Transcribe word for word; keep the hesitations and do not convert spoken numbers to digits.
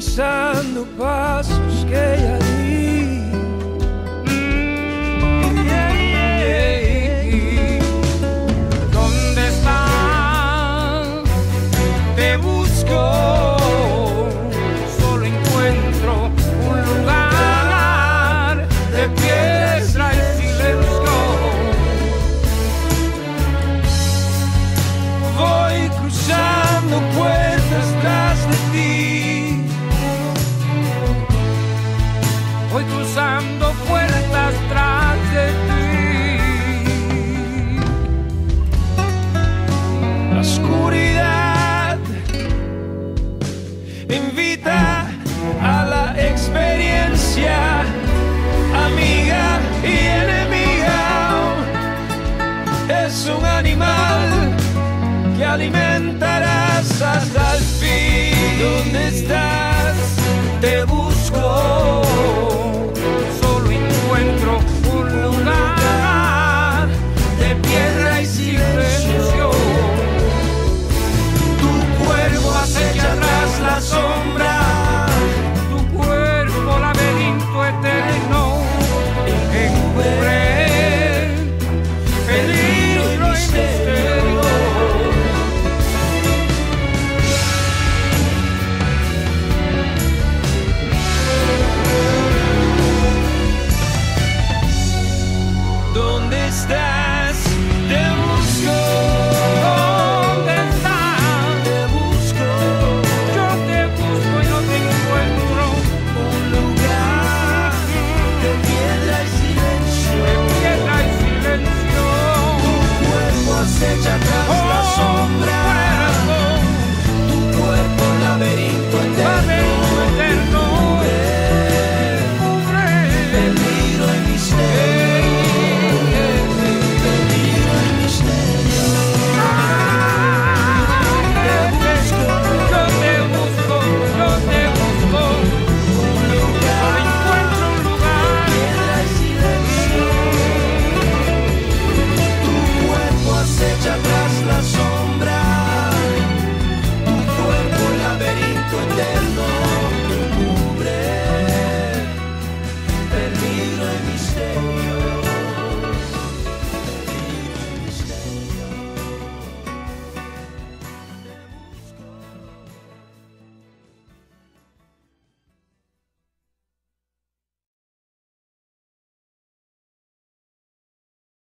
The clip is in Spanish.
pisando pasos que ya di. Mm, yeah, yeah, yeah. ¿Dónde estás? Te busco, solo encuentro un lugar de piedra y silencio. Voy cruzando puertas tras de ti. Voy cruzando puertas tras de ti. La oscuridad invita a la experiencia, amiga y enemiga. Es un animal que alimentarás hasta el fin. ¿Dónde estás? Te busco.